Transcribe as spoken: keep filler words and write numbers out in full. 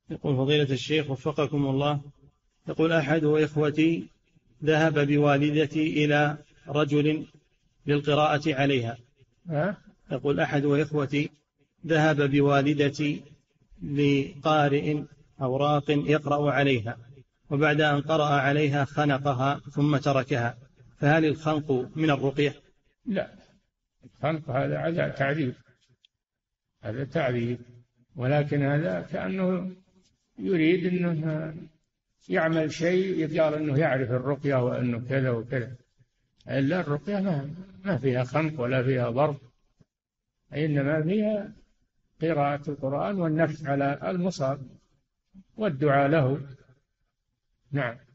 يقول فضيلة الشيخ وفقكم الله، يقول أحد إخوتي ذهب بوالدتي إلى رجل للقراءة عليها. أه؟ يقول أحد إخوتي ذهب بوالدتي لقارئ أوراق يقرأ عليها، وبعد أن قرأ عليها خنقها ثم تركها، فهل الخنق من الرقية؟ لا، الخنق هذا عذاب تعذيب، هذا تعذيب، ولكن هذا كأنه يريد أنه يعمل شيء يقال أنه يعرف الرقية وأنه كذا وكذا. إلا الرقية ما, ما فيها خنق ولا فيها ضرب، إنما فيها قراءة القرآن والنفس على المصاب والدعاء له. نعم.